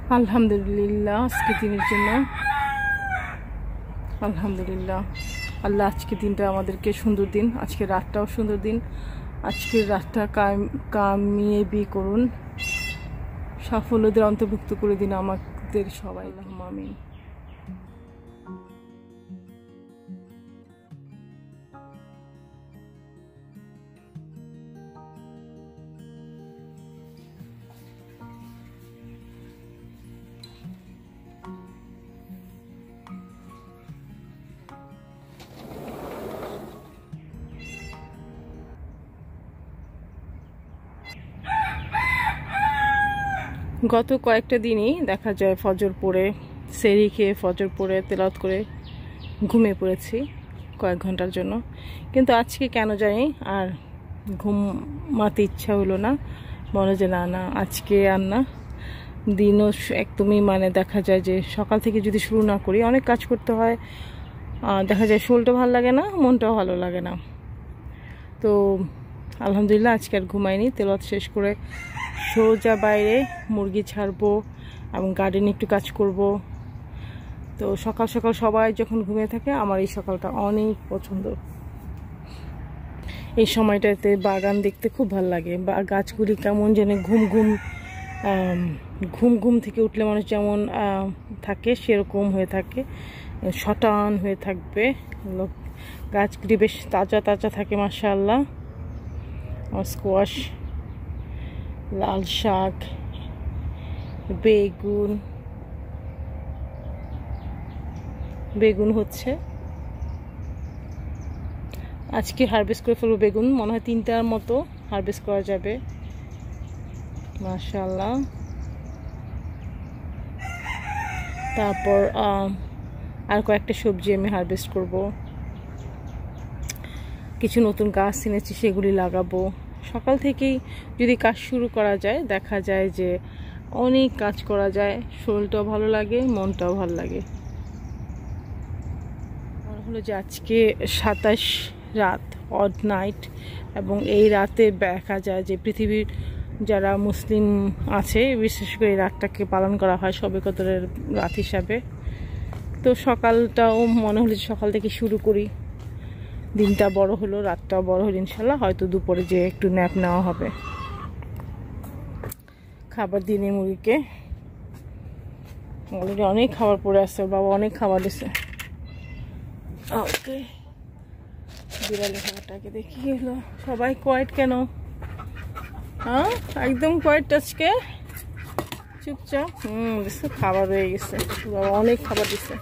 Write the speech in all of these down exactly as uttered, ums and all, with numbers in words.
আলহামদুলিল্লাহ আজকে দিনের জন্য আলহামদুলিল্লাহ আল্লাহ আজকে দিনটা আমাদেরকে সুন্দর দিন, আজকে রাতটাও সুন্দর দিন, আজকের রাতটা কামিয়াবি করুন, সাফল্যদের অন্তর্ভুক্ত করে দিন আমাদের সবাই, আল্লাহুম্মা আমিন। গত কয়েকটা দিনই দেখা যায় ফজর পড়ে সেহরি খেয়ে ফজর পড়ে তেলাওয়াত করে ঘুমিয়ে পড়েছি কয়েক ঘন্টার জন্য, কিন্তু আজকে কেন জানি আর ঘুমাতে ইচ্ছা হলো না, মনে যে না না আজকে আর না, দিনও একদমই মানে দেখা যায় যে সকাল থেকে যদি শুরু না করি অনেক কাজ করতে হয়, দেখা যায় শরীরটা ভালো লাগে না, মনটাও ভালো লাগে না। তো আলহামদুলিল্লাহ আজকে আর ঘুমাইনি, তেলাওয়াত শেষ করে সোজা বাইরে মুরগি ছাড়বো এবং গার্ডেনে একটু কাজ করব। তো সকাল সকাল সবাই যখন ঘুমিয়ে থাকে আমার এই সকালটা অনেক পছন্দ। এই সময়টাতে বাগান দেখতে খুব ভালো লাগে, বা গাছগুলি কেমন যেন ঘুম ঘুম ঘুম ঘুম থেকে উঠলে মানুষ যেমন থাকে সেরকম হয়ে থাকে, শটান হয়ে থাকবে, গাছগুলি বেশ তাজা তাজা থাকে মাশাআল্লাহ। স্কোয়াশ, লাল শাক, বেগুন বেগুন হচ্ছে আজকে হারভেস্ট করে ফেলবো বেগুন, মনে হয় তিনটার মতো হারভেস্ট করা যাবে মাশাআল্লাহ। তারপর আর কয়েকটা সবজি আমি হারভেস্ট করব, কিছু নতুন গাছ এনেছি সেগুলি লাগাবো। সকাল থেকেই যদি কাজ শুরু করা যায় দেখা যায় যে অনেক কাজ করা যায়, শরীরটাও ভালো লাগে, মনটাও ভালো লাগে। মনে হলো যে আজকে সাতাশ রাত, অড নাইট, এবং এই রাতে দেখা যায় যে পৃথিবীর যারা মুসলিম আছে বিশেষ করে এই রাতটাকে পালন করা হয় শবে কদরের রাত হিসাবে। তো সকালটাও মনে হলো যে সকাল থেকে শুরু করি, দিনটা বড় হলো, রাতটাও বড় হলো, ইনশাল্লাহ হয়তো দুপুরে যে একটু ন্যাপ নেওয়া হবে। খাবার দিনে মুরগিকে অলরেডি অনেক খাবার পড়ে আসছে, বাবা অনেক খাবার দিছে। ওকে, বিড়ালের খাবারটাকে দেখি হলো, সবাই কোয়াইট কেন? হ্যাঁ একদম কোয়াইট আজকে, চুপচাপ। হুম দিচ্ছে, খাবার রয়ে গেছে, বাবা অনেক খাবার দিছে,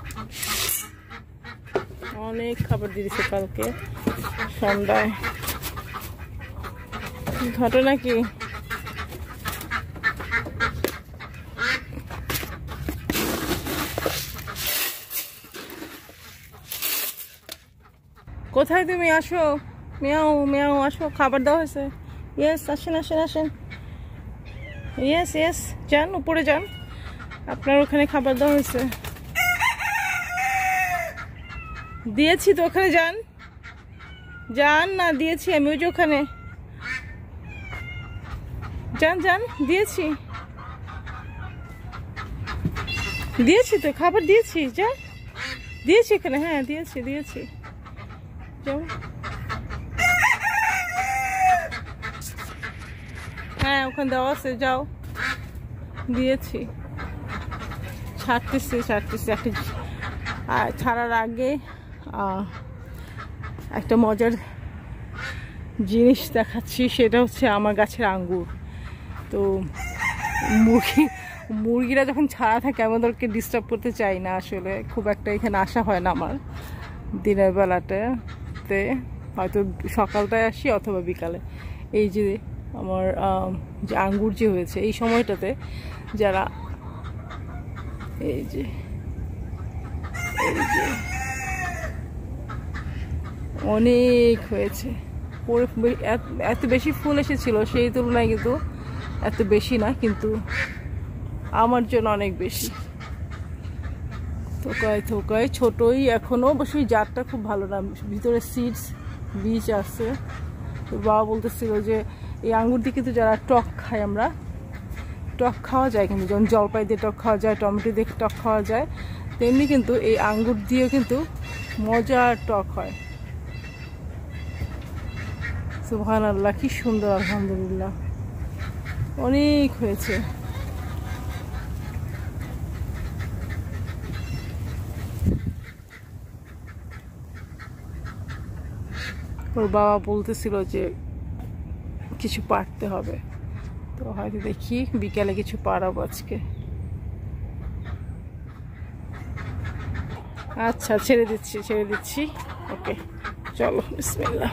অনেক খাবার দিয়ে দিচ্ছে কালকে সন্ধ্যায়। ঘটনা কি? কোথায় তুমি? আসো, মেয়াও মেয়াও আসো, খাবার দেওয়া হয়েছে। ইয়েস, আসেন আসেন আসেন, ইয়েস ইয়েস, যান উপরে যান, আপনার ওখানে খাবার দেওয়া হয়েছে। দিয়েছি তো, ওখানে যান, যান না, দিয়েছি আমি ওই যে ওখানে, যান যান, দিয়েছি দিয়েছি তো, খাবার দিয়েছি, যা দিয়েছি এখানে, হ্যাঁ দিয়েছি দিয়েছি, যাও। হ্যাঁ ওখানে দেওয়া আছে, যাও, দিয়েছি, ছাড়তেছি ছাড়তেছি। একটা আর ছাড়ার আগে একটা মজার জিনিস দেখাচ্ছি, সেটা হচ্ছে আমার গাছের আঙ্গুর। তো মুরগি মুরগিরা যখন ছাড়া থাকে আমি ওদেরকে ডিস্টার্ব করতে চাই না, আসলে খুব একটা এখানে আসা হয় না আমার দিনের বেলাটাতে, হয়তো সকালটায় আসি অথবা বিকালে। এই যে আমার যে আঙ্গুর যে হয়েছে এই সময়টাতে, যারা এই যে এই যে অনেক হয়েছে, পরে এত বেশি ফুল এসেছিল সেই তুলনায়, কিন্তু এত বেশি না, কিন্তু আমার জন্য অনেক বেশি। থোকায় থোকায় ছোটই এখনো, অবশ্যই জাতটা খুব ভালো না, ভিতরে সিডস বীজ আছে। তো বাবা বলতেছিল যে এই আঙ্গুর দিয়ে কিন্তু যারা টক খাই আমরা, টক খাওয়া যায়, কিন্তু যেমন জলপাই দিয়ে টক খাওয়া যায়, টমেটো দিয়ে টক খাওয়া যায়, তেমনি কিন্তু এই আঙ্গুর দিয়েও কিন্তু মজার টক হয়। সুবহানাল্লাহ, কি সুন্দর, আলহামদুলিল্লাহ অনেক হয়েছে। ওর বাবা বলতেছিল যে কিছু পারতে হবে, তো হয়তো দেখি বিকালে কিছু পারাবো আজকে। আচ্ছা, ছেড়ে দিচ্ছি ছেড়ে দিচ্ছি ওকে, চলো বিসমিল্লাহ।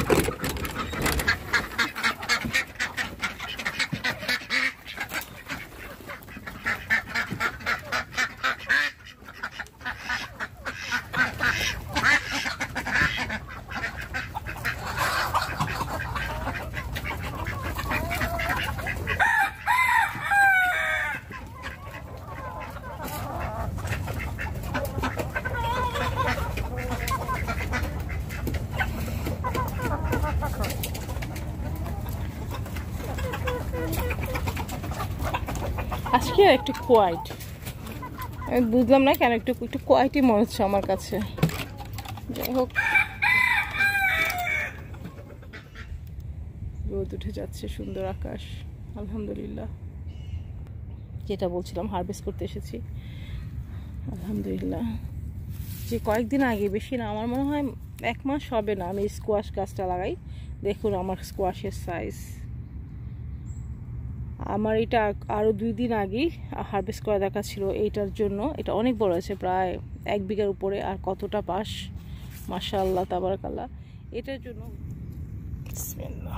আজকে একটু কোয়াইট, আমি বুঝলাম না কেন একটু একটু কোয়াইটই মনে হচ্ছে আমার কাছে। যাই হোক, রোদ উঠে যাচ্ছে, সুন্দর আকাশ, আলহামদুলিল্লাহ। যেটা বলছিলাম, হারভেস্ট করতে এসেছি আলহামদুলিল্লাহ। যে কয়েকদিন আগে, বেশি না, আমার মনে হয় এক মাস হবে না, আমি স্কোয়াশ গাছটা লাগাই। দেখুন আমার স্কোয়াশের সাইজ। আমার এটা আরও দুই দিন আগেই হারভেস্ট করা দেখা ছিল এইটার জন্য। এটা অনেক বড় আছে, প্রায় এক বিঘার উপরে, আর কতটা পাশ, মাশাআল্লাহ তাবারাকাল্লাহ। এটার জন্য বিসমিল্লাহ।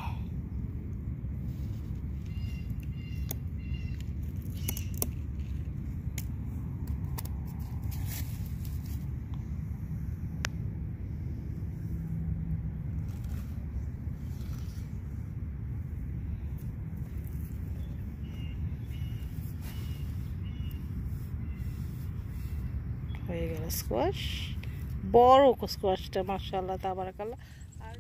হয়ে গেল স্কোয়াশ, বড় স্কোয়াশটা মাশাআল্লাহ তাবারাকাল্লাহ। আর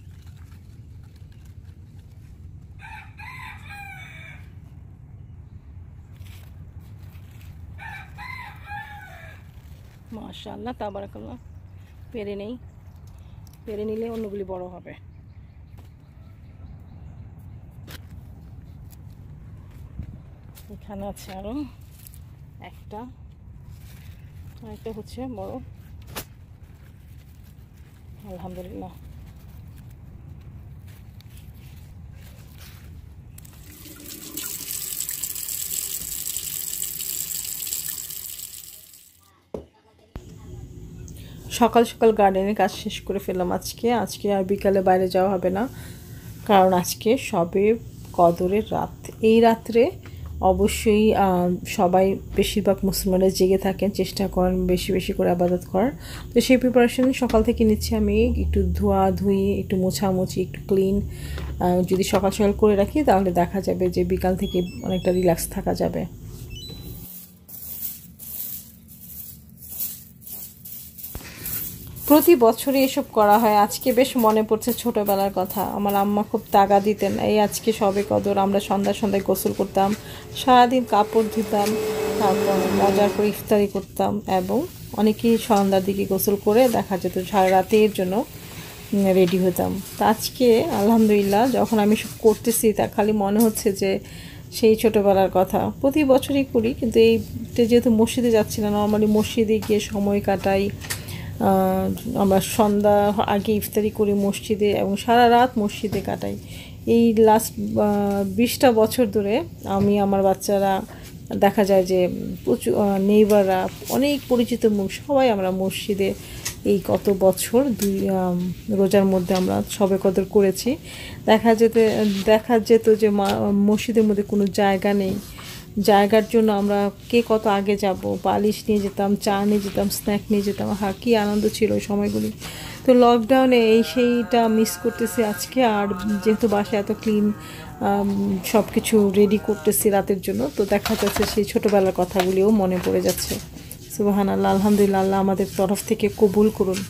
মাশাআল্লাহ তাবারাকাল্লাহ, পেরে নেই, পেরে নিলে অন্যগুলি বড় হবে। এখানে আছে আরো একটা, একটা হচ্ছে বড়, আলহামদুলিল্লাহ। সকাল সকাল গার্ডেনের কাজ শেষ করে ফেললাম আজকে। আজকে আর বিকালে বাইরে যাওয়া হবে না, কারণ আজকে সবে কদরের রাত। এই রাত্রে অবশ্যই সবাই, বেশিরভাগ মুসলমানরা জেগে থাকেন, চেষ্টা করেন বেশি বেশি করে ইবাদত করার। তো সেই প্রিপারেশন সকাল থেকে নিচ্ছি আমি। একটু ধোয়া ধুই, একটু মোছামুছি, একটু ক্লিন যদি সকাল সকাল করে রাখি, তাহলে দেখা যাবে যে বিকাল থেকে অনেকটা রিল্যাক্স থাকা যাবে। প্রতি বছরই এসব করা হয়। আজকে বেশ মনে পড়ছে ছোটোবেলার কথা। আমার আম্মা খুব তাগা দিতেন, এই আজকে সবে কদর, আমরা সন্ধ্যা সন্ধ্যায় গোসল করতাম, সারাদিন কাপড় ধুতাম, তারপর মজার করে ইফতারি করতাম, এবং অনেকেই সন্ধ্যার দিকে গোসল করে দেখা যেত সারা রাতের জন্য রেডি হতাম। তা আজকে আলহামদুলিল্লাহ যখন আমি সব করতেছি, তা খালি মনে হচ্ছে যে সেই ছোটোবেলার কথা। প্রতি বছরই করি, কিন্তু এইটা যেহেতু মসজিদে যাচ্ছি না, নর্মালি মসজিদে গিয়ে সময় কাটাই। আমরা সন্ধ্যা আগে ইফতারি করি মসজিদে, এবং সারা রাত মসজিদে কাটাই। এই লাস্ট বিশটা বছর ধরে আমি, আমার বাচ্চারা, দেখা যায় যে প্রচুর নেইবাররা, অনেক পরিচিত মুখ, সবাই আমরা মসজিদে এই কত বছর দুই রোজার মধ্যে আমরা সবে কদর করেছি। দেখা যেতে দেখা যেত যে মসজিদের মধ্যে কোনো জায়গা নেই, জায়গার জন্য আমরা কে কত আগে যাব, বালিশ নিয়ে যেতাম, চা নিয়ে যেতাম, স্ন্যাক নিয়ে যেতাম। হ্যাঁ, কী আনন্দ ছিল ওই সময়গুলি। তো লকডাউনে এই সেইটা মিস করতেছি আজকে। আর যেহেতু বাসায় এত ক্লিন সব কিছু রেডি করতেছি রাতের জন্য, তো দেখা যাচ্ছে সেই ছোটোবেলার কথাগুলিও মনে পড়ে যাচ্ছে। সুবহানাল্লাহ, আলহামদুলিল্লাহ, আল্লাহ আমাদের তরফ থেকে কবুল করুন।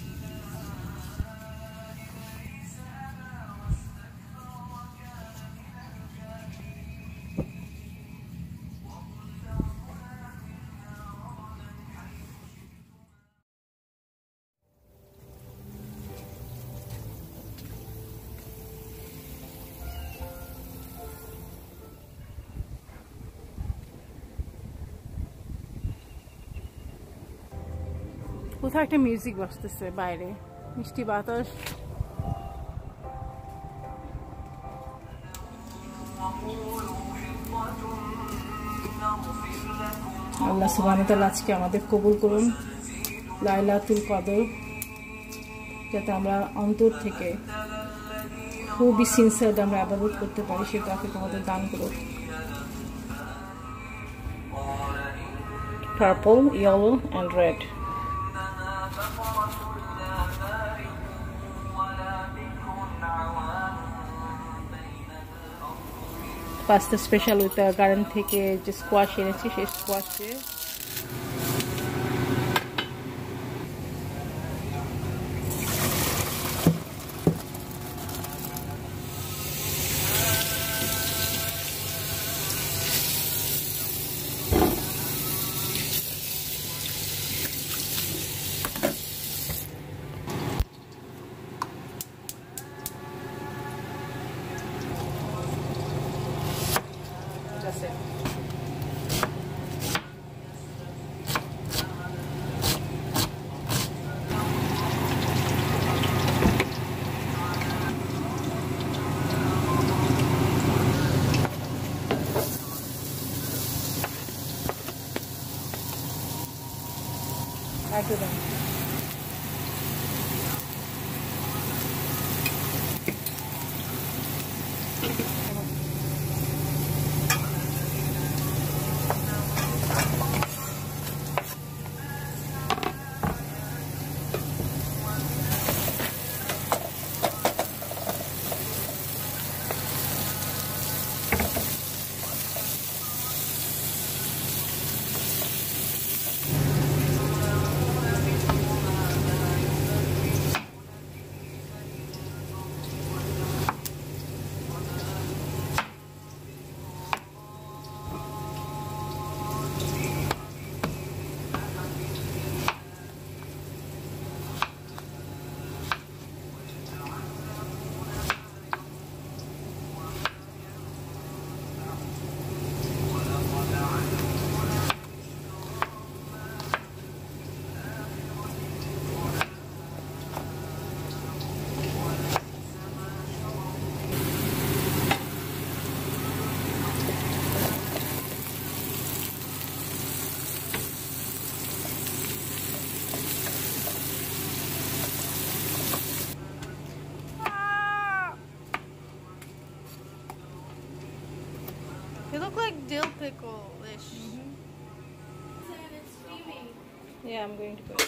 কোথাও একটা মিউজিক বাজতেছে বাইরে, মিষ্টি বাতাস। আল্লাহ সুবহানাহু ওয়া তাআলা আজকে আমাদের কবুল করুন লাইলাতুল কদর, যাতে আমরা অন্তর থেকে খুবই সিনসিয়ার আমরা ইবাদত করতে পারি, সেটা আপনি আমাদের দান করুন। Purple, yellow and red. Pasta special with the garden থেকে যে স্কোয়াশ এনেছি, সেই স্কোয়াশ দিয়ে একদম They look like dill pickle-ish. Mm-hmm. Yeah, I'm going to go.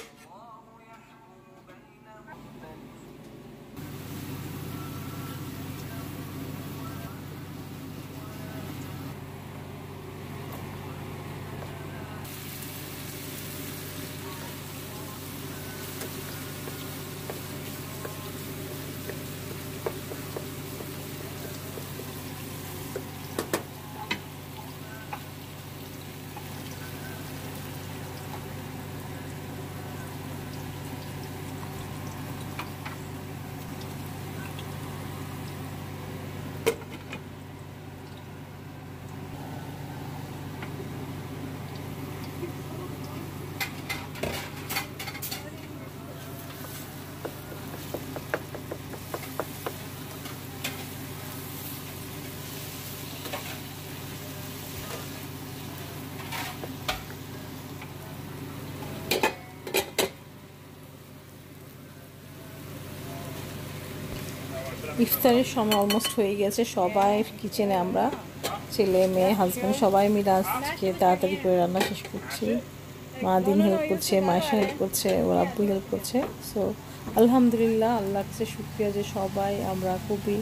ইফতারের সময় অলমোস্ট হয়ে গেছে, সবাই কিচেনে, আমরা ছেলে মেয়ে হাজব্যান্ড সবাই মিলে আজকে তাড়াতাড়ি করে রান্না শেষ করছি। মা দিন হেল্প করছে, মায়েশা হেল্প করছে, ওর আব্বু হেল্প করছে। সো আলহামদুলিল্লাহ, আল্লাহর কাছে শুকরিয়া যে সবাই আমরা খুবই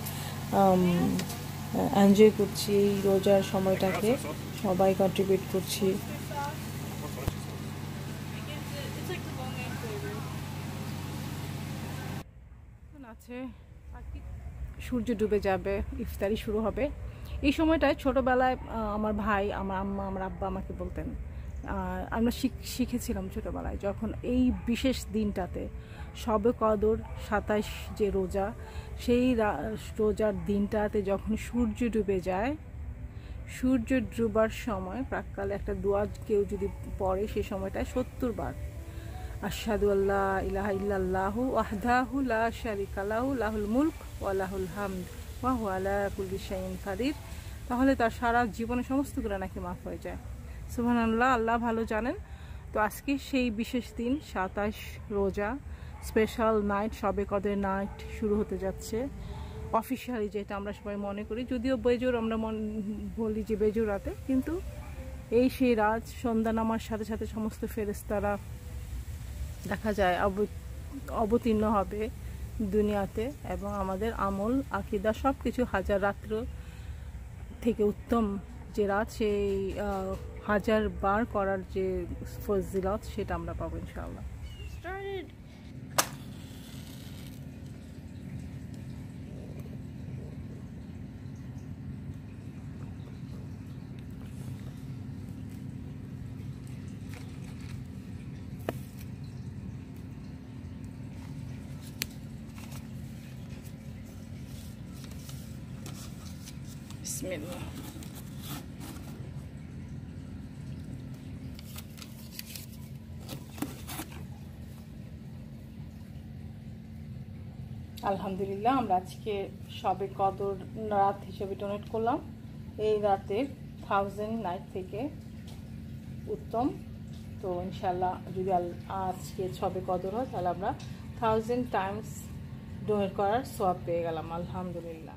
এনজয় করছি এই রোজার সময়টাকে, সবাই কন্ট্রিবিউট করছি। আছে সূর্য ডুবে যাবে, ইফতারি শুরু হবে। এই সময়টায় ছোটোবেলায় আমার ভাই, আমার আম্মা, আমার আব্বা আমাকে বলতেন, আমরা শিখেছিলাম ছোটোবেলায়, যখন এই বিশেষ দিনটাতে শবে কদর সাতাইশ যে রোজা, সেই রোজার দিনটাতে যখন সূর্য ডুবে যায়, সূর্য ডুবার সময় প্রাককালে একটা দোয়া কেউ যদি পড়ে, সে সময়টায় সত্তর বার আশহাদু আল্লা ইলাহা ইল্লাল্লাহু ওয়াহদাহু লা শারিকা লাহু লাহুল মুলক ওয়া লাহুল হামদ ওয়া হুয়া আলা কুল্লি শাইইন কাদির, তাহলে তার সারা জীবনের সমস্ত গুনাহ নাকি মাফ হয়ে যায়। সুবহানাল্লাহ, আল্লাহ ভালো জানেন। তো আজকে সেই বিশেষ দিন, সাতাশ রোজা, স্পেশাল নাইট, শবে কদর নাইট শুরু হতে যাচ্ছে অফিসিয়ালি, যেটা আমরা সবাই মনে করি, যদিও বেজোর আমরা মন বলি যে বেজোর রাতে, কিন্তু এই সেই রাত সন্ধ্যা নামার সাথে সাথে সমস্ত ফেরেশতারা দেখা যায় অবতীর্ণ হবে দুনিয়াতে, এবং আমাদের আমল আকীদা সব কিছু হাজার রাত্র থেকে উত্তম যে রাত, সেই হাজার বার করার যে ফজিলত সেটা আমরা পাবো ইনশাআল্লাহ। Started. বিসমিল্লাহ। আলহামদুলিল্লাহ, আমরা আজকে শবে কদর রাত হিসেবে ডোনেট করলাম। এই রাতের থাউজেন্ড নাইট থেকে উত্তম। তো ইনশাল্লাহ যদি আজকে শবে কদর হয় তাহলে আমরা থাউজেন্ড টাইমস ডোনেট করার সওয়াব পেয়ে গেলাম। আলহামদুলিল্লাহ।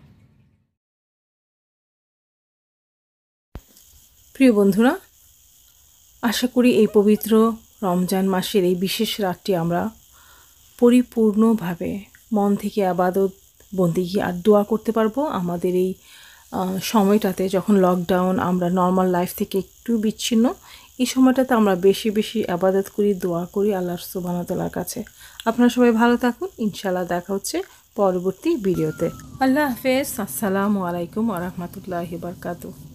প্রিয় বন্ধুরা, আশা করি এই পবিত্র রমজান মাসের এই বিশেষ রাতটি আমরা পরিপূর্ণভাবে মন থেকে ইবাদত বন্দেগী আর দোয়া করতে পারবো। আমাদের এই সময়টাতে যখন লকডাউন, আমরা নর্মাল লাইফ থেকে একটু বিচ্ছিন্ন, এই সময়টাতে আমরা বেশি বেশি ইবাদত করি, দোয়া করি আল্লাহ সুবহানাহু ওয়া তাআলার কাছে। আপনারা সবাই ভালো থাকুন, ইনশাআল্লাহ দেখা হচ্ছে পরবর্তী ভিডিওতে। আল্লাহ হাফেজ, আসসালামু আলাইকুম ওয়া রাহমাতুল্লাহি ওয়া বারাকাতুহু।